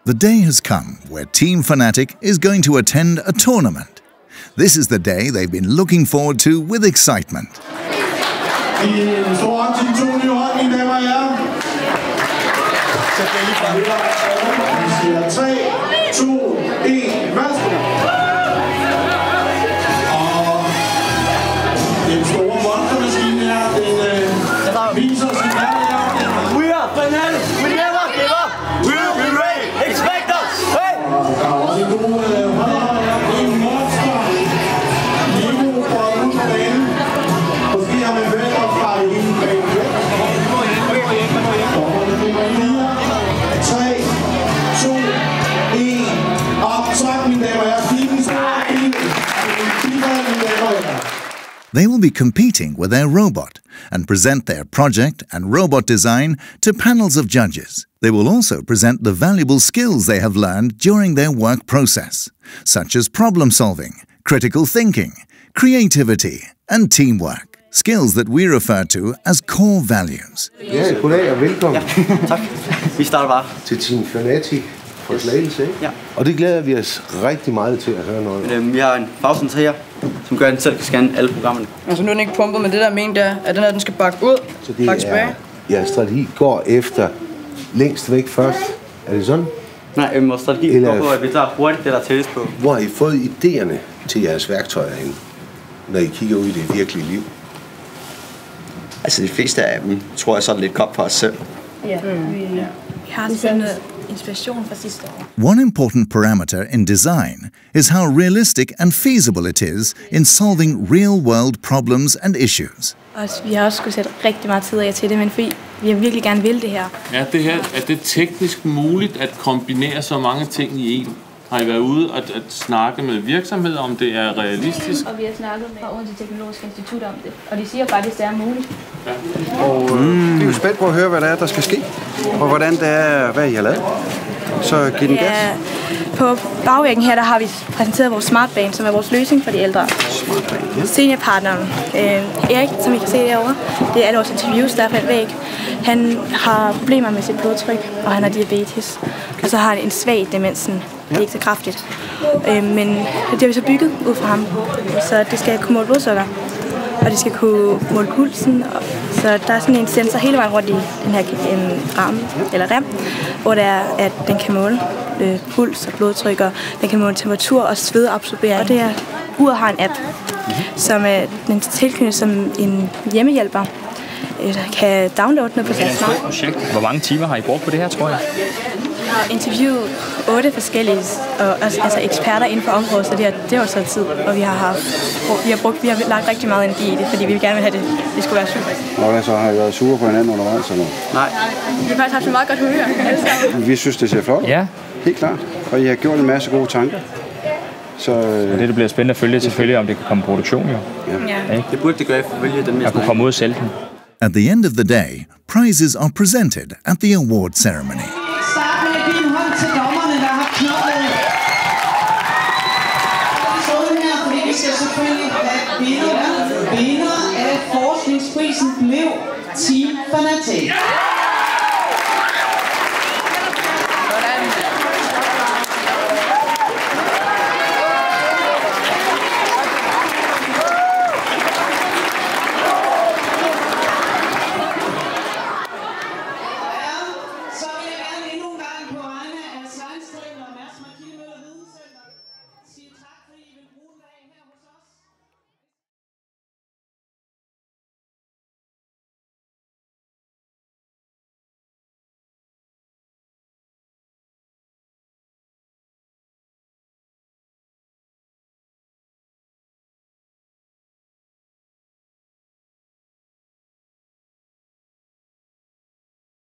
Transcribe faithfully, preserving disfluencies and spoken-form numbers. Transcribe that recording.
The day has come where Team Fnatic is going to attend a tournament. This is the day they've been looking forward to with excitement. They will be competing with their robot and present their project and robot design to panels of judges. They will also present the valuable skills they have learned during their work process, such as problem solving, critical thinking, creativity and teamwork, skills that we refer to as core values. Ja, goddag og velkommen. Ja, tak. Vi starter bare. Til Team Fnatic for Slagelse. Ja. Og det glæder vi os rigtig meget til at høre noget. Øhm, vi har en fagcenter her, som gør, at den selv kan scanne alle programmerne. Altså nu er den ikke pumpet, men det der ment er, at den her den skal bakke ud, så det bakke tilbage. Ja, strategi går efter længst væk først. Er det sådan? Nej, øhm, vores strategi Eller... går på, at vi tager hurtigt det, der tælles på. Hvor har I fået idéerne til jeres værktøjer hen, når I kigger ud i det virkelige liv? Altså de fleste af dem, tror jeg, så er lidt godt for os selv. Ja, mm. vi, ja. vi har sådan inspiration fra sidste år. One important parameter in design is how realistic and feasible it is in solving real-world problems and issues. Og vi har også skulle sætte rigtig meget tid af til det, men fordi vi virkelig gerne vil det her. Ja, det her, er det teknisk muligt at kombinere så mange ting i en? Har I været ude at, at snakke med virksomheder, om det er realistisk? Og vi har snakket med Odense Teknologiske Institut om det, og de siger faktisk, at det er muligt. Ja. Og øh, vi er jo spændt på at høre, hvad der er, der skal ske, og hvordan det er, hvad I har lavet. Så giv den gas. Ja, på bagvæggen her, der har vi præsenteret vores smartbane, som er vores løsning for de ældre. Smartbane, ja. Seniorpartneren, øh, Erik, som I kan se derovre, det er alle vores interviews, der er på et væg. Han har problemer med sit blodtryk, og han har diabetes. Og så har han en svag demensen. Det er ikke så kraftigt. Øh, men det har vi så bygget ud fra ham. Så det skal kunne måle blodsukker. Og det skal kunne måle pulsen. Så der er sådan en sensor hele vejen rundt i den her en ramme, eller rem, hvor det er, at den kan måle øh, puls og blodtryk, og den kan måle temperatur og svedabsorbering. Og det er, uret har en app, som er den tilknyttet som en hjemmehjælper. Kan downloade noget på sin smartphone. Hvor mange timer har I brugt på det her, tror jeg? Vi har interviewet otte forskellige og, altså eksperter inden for området, så det har, det har så tid, og vi har, haft, vi har brugt, vi har lagt rigtig meget energi i det, fordi vi gerne vil have det, det skulle være super. Og hvad så, har I været sure på hinanden undervejs eller? Nej. Vi har faktisk haft et meget godt humør. Vi synes, det ser flot ud. Ja. Helt klart. Og I har gjort en masse gode tanker. Så og det, det bliver spændende at følge selvfølgelig, om det kan komme produktion jo. Ja. Ja. Det burde det gøre, for at vælge den mest. At kunne komme ud og sælge den. At the end of the day, prizes are presented at the award ceremony. Vinder af forskningsprisen blev Team Fnatic.